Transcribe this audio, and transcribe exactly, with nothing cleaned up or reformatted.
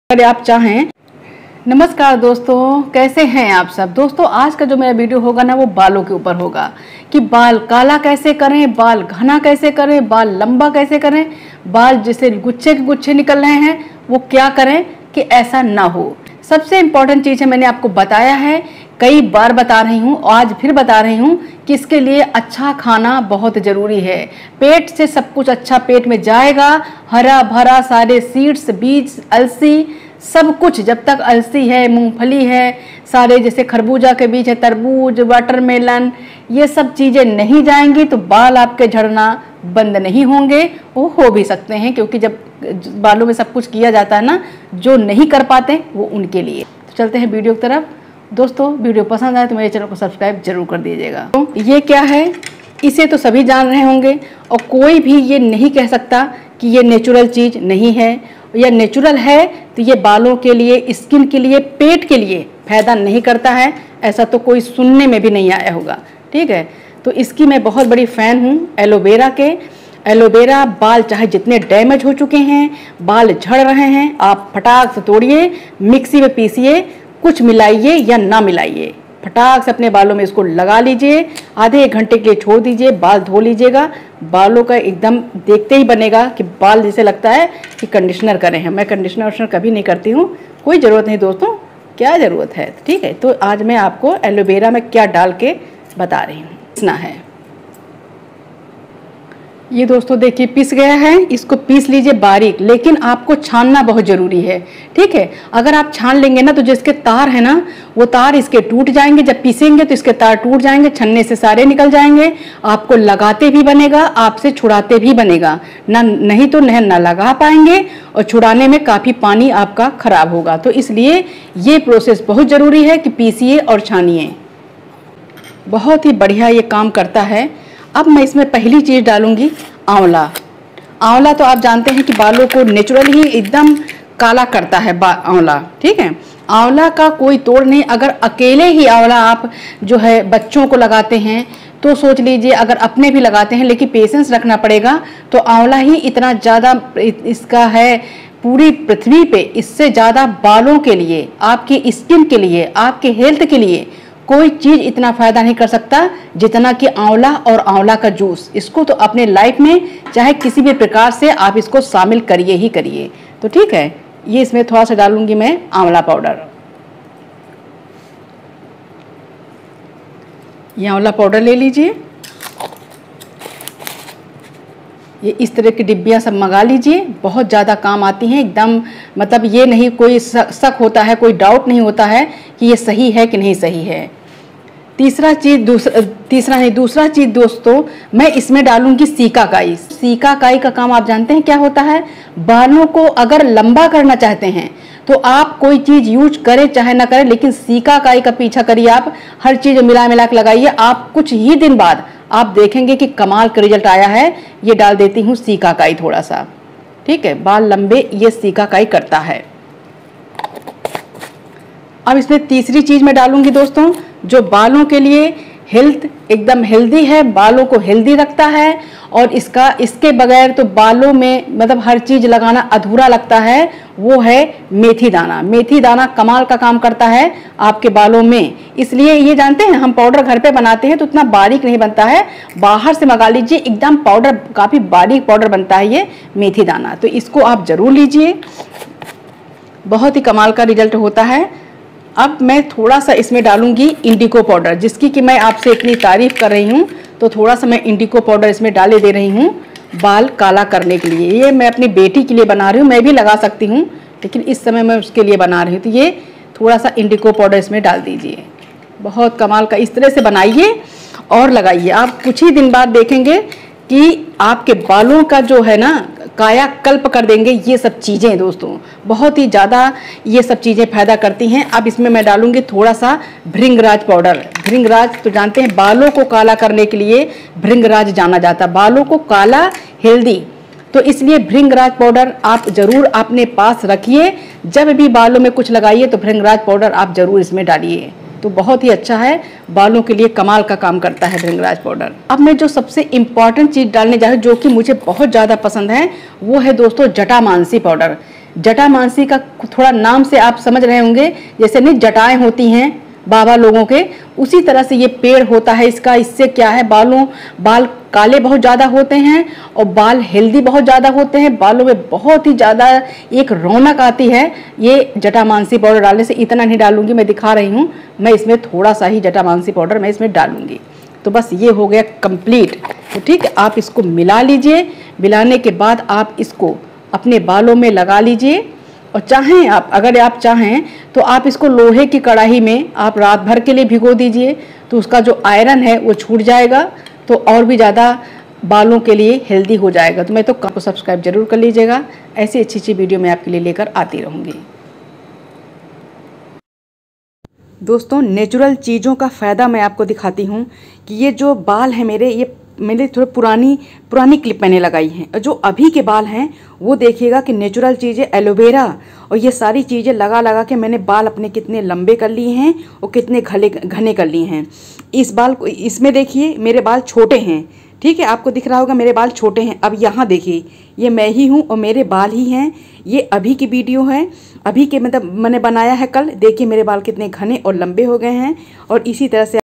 अगर आप चाहें। नमस्कार दोस्तों, कैसे हैं आप सब। दोस्तों आज का जो मेरा वीडियो होगा ना वो बालों के ऊपर होगा कि बाल काला कैसे करें, बाल घना कैसे करें, बाल लंबा कैसे करें, बाल जिसे गुच्छे के गुच्छे निकल रहे हैं वो क्या करें कि ऐसा ना हो। सबसे इम्पॉर्टेंट चीज़ है, मैंने आपको बताया है, कई बार बता रही हूँ, आज फिर बता रही हूँ कि इसके लिए अच्छा खाना बहुत ज़रूरी है। पेट से सब कुछ अच्छा पेट में जाएगा, हरा भरा सारे सीड्स, बीज, अलसी, सब कुछ। जब तक अलसी है, मूंगफली है, सारे जैसे खरबूजा के बीज है, तरबूज, वाटरमेलन, ये सब चीज़ें नहीं जाएंगी तो बाल आपके झड़ना बंद नहीं होंगे। वो हो भी सकते हैं क्योंकि जब बालों में सब कुछ किया जाता है ना, जो नहीं कर पाते वो उनके लिए। तो चलते हैं वीडियो की तरफ। दोस्तों वीडियो पसंद आए तो मेरे चैनल को सब्सक्राइब जरूर कर दीजिएगा। तो ये क्या है, इसे तो सभी जान रहे होंगे और कोई भी ये नहीं कह सकता कि ये नेचुरल चीज़ नहीं है या नेचुरल है तो ये बालों के लिए, स्किन के लिए, पेट के लिए फायदा नहीं करता है। ऐसा तो कोई सुनने में भी नहीं आया होगा, ठीक है। तो इसकी मैं बहुत बड़ी फ़ैन हूँ एलोवेरा के। एलोवेरा बाल चाहे जितने डैमेज हो चुके हैं, बाल झड़ रहे हैं, आप फटाक से तोड़िए, मिक्सी में पीसिए, कुछ मिलाइए या ना मिलाइए, फटाक से अपने बालों में इसको लगा लीजिए, आधे एक घंटे के लिए छोड़ दीजिए, बाल धो लीजिएगा। बालों का एकदम देखते ही बनेगा कि बाल जैसे लगता है कि कंडीशनर करे हैं। मैं कंडीशनर वशनर कभी नहीं करती हूँ, कोई ज़रूरत नहीं दोस्तों, क्या ज़रूरत है, ठीक है। तो आज मैं आपको एलोवेरा में क्या डाल के बता रही हूँ। इतना है ये दोस्तों, देखिए पिस गया है, इसको पीस लीजिए बारीक, लेकिन आपको छानना बहुत ज़रूरी है, ठीक है। अगर आप छान लेंगे ना तो जिसके तार है ना वो तार इसके टूट जाएंगे, जब पीसेंगे तो इसके तार टूट जाएंगे, छन्ने से सारे निकल जाएंगे, आपको लगाते भी बनेगा, आपसे छुड़ाते भी बनेगा ना, नहीं तो नह ना लगा पाएंगे और छुड़ाने में काफ़ी पानी आपका खराब होगा। तो इसलिए ये प्रोसेस बहुत ज़रूरी है कि पीसिए और छानिए, बहुत ही बढ़िया ये काम करता है। अब मैं इसमें पहली चीज़ डालूंगी आंवला। आंवला तो आप जानते हैं कि बालों को नेचुरली ही एकदम काला करता है आंवला, ठीक है। आंवला का कोई तोड़ नहीं। अगर अकेले ही आंवला आप जो है बच्चों को लगाते हैं तो सोच लीजिए, अगर अपने भी लगाते हैं, लेकिन पेशेंस रखना पड़ेगा। तो आंवला ही इतना ज़्यादा इसका है पूरी पृथ्वी पे, इससे ज़्यादा बालों के लिए, आपकी स्किन के लिए, आपके हेल्थ के लिए कोई चीज़ इतना फ़ायदा नहीं कर सकता जितना कि आंवला और आंवला का जूस। इसको तो अपने लाइफ में चाहे किसी भी प्रकार से आप इसको शामिल करिए ही करिए। तो ठीक है, ये इसमें थोड़ा सा डालूंगी मैं आंवला पाउडर। ये आंवला पाउडर ले लीजिए, ये इस तरह की डिब्बियाँ सब मंगा लीजिए, बहुत ज़्यादा काम आती हैं एकदम। मतलब ये नहीं कोई शक होता है, कोई डाउट नहीं होता है कि ये सही है कि नहीं सही है। तीसरा चीज़ दूसरा तीसरा नहीं दूसरा चीज़ दोस्तों, मैं इसमें डालूंगी सीकाकाई। सीकाकाई का काम आप जानते हैं क्या होता है। बालों को अगर लंबा करना चाहते हैं तो आप कोई चीज़ यूज करें चाहे ना करें, लेकिन सीकाकाई का पीछा करिए। आप हर चीज़ मिला मिला के लगाइए, आप कुछ ही दिन बाद आप देखेंगे कि कमाल का रिजल्ट आया है। ये डाल देती हूँ सीकाकाई थोड़ा सा, ठीक है। बाल लंबे ये सीकाकाई करता है। अब इसमें तीसरी चीज़ मैं डालूंगी दोस्तों, जो बालों के लिए हेल्थ एकदम हेल्दी है, बालों को हेल्दी रखता है। और इसका इसके बगैर तो बालों में मतलब हर चीज़ लगाना अधूरा लगता है, वो है मेथी दाना। मेथी दाना कमाल का काम करता है आपके बालों में। इसलिए ये जानते हैं, हम पाउडर घर पे बनाते हैं तो उतना बारीक नहीं बनता है, बाहर से मंगा लीजिए, एकदम पाउडर, काफ़ी बारीक पाउडर बनता है ये मेथी दाना। तो इसको आप ज़रूर लीजिए, बहुत ही कमाल का रिजल्ट होता है। अब मैं थोड़ा सा इसमें डालूंगी इंडिको पाउडर, जिसकी कि मैं आपसे इतनी तारीफ कर रही हूँ, तो थोड़ा सा मैं इंडिको पाउडर इसमें डाले दे रही हूँ बाल काला करने के लिए। ये मैं अपनी बेटी के लिए बना रही हूँ, मैं भी लगा सकती हूँ लेकिन इस समय मैं उसके लिए बना रही हूँ। तो ये थोड़ा सा इंडिको पाउडर इसमें डाल दीजिए, बहुत कमाल का। इस तरह से बनाइए और लगाइए, आप कुछ ही दिन बाद देखेंगे कि आपके बालों का जो है ना कायाकल्प कर देंगे ये सब चीज़ें दोस्तों, बहुत ही ज़्यादा ये सब चीज़ें फायदा करती हैं। अब इसमें मैं डालूंगी थोड़ा सा भृंगराज पाउडर। भृंगराज तो जानते हैं बालों को काला करने के लिए भृंगराज जाना जाता है, बालों को काला हेल्दी। तो इसलिए भृंगराज पाउडर आप ज़रूर अपने पास रखिए, जब भी बालों में कुछ लगाइए तो भृंगराज पाउडर आप ज़रूर इसमें डालिए, तो बहुत ही अच्छा है, बालों के लिए कमाल का काम करता है भृंगराज पाउडर। अब मैं जो सबसे इम्पॉर्टेंट चीज़ डालने जा रही हूँ, जो कि मुझे बहुत ज़्यादा पसंद है, वो है दोस्तों जटामानसी पाउडर। जटामांसी का थोड़ा नाम से आप समझ रहे होंगे, जैसे नहीं जटाएं होती हैं बाबा लोगों के, उसी तरह से ये पेड़ होता है इसका। इससे क्या है, बालों बाल काले बहुत ज़्यादा होते हैं और बाल हेल्दी बहुत ज़्यादा होते हैं, बालों में बहुत ही ज़्यादा एक रौनक आती है ये जटामांसी पाउडर डालने से। इतना नहीं डालूंगी, मैं दिखा रही हूँ, मैं इसमें थोड़ा सा ही जटामांसी पाउडर मैं इसमें डालूंगी। तो बस ये हो गया कंप्लीट। तो ठीक है, आप इसको मिला लीजिए। मिलाने के बाद आप इसको अपने बालों में लगा लीजिए। और चाहें आप, अगर आप चाहें तो आप इसको लोहे की कढ़ाई में आप रात भर के लिए भिगो दीजिए, तो उसका जो आयरन है वो छूट जाएगा, तो और भी ज़्यादा बालों के लिए हेल्दी हो जाएगा। तो मैं तो आपको सब्सक्राइब जरूर कर लीजिएगा, ऐसी अच्छी अच्छी वीडियो मैं आपके लिए लेकर आती रहूँगी। दोस्तों, नेचुरल चीज़ों का फ़ायदा मैं आपको दिखाती हूँ कि ये जो बाल हैं मेरे, ये मैंने थोड़ी पुरानी पुरानी क्लिप मैंने लगाई हैं। और जो अभी के बाल हैं वो देखिएगा कि नेचुरल चीज़ें, एलोवेरा और ये सारी चीज़ें लगा लगा के मैंने बाल अपने कितने लंबे कर लिए हैं और कितने घने घने कर लिए हैं। इस बाल को, इसमें देखिए मेरे बाल छोटे हैं, ठीक है, आपको दिख रहा होगा मेरे बाल छोटे हैं। अब यहाँ देखिए, ये मैं ही हूँ और मेरे बाल ही हैं। ये अभी की वीडियो है, अभी के मतलब मैंने बनाया है कल। देखिए मेरे बाल कितने घने और लंबे हो गए हैं। और इसी तरह से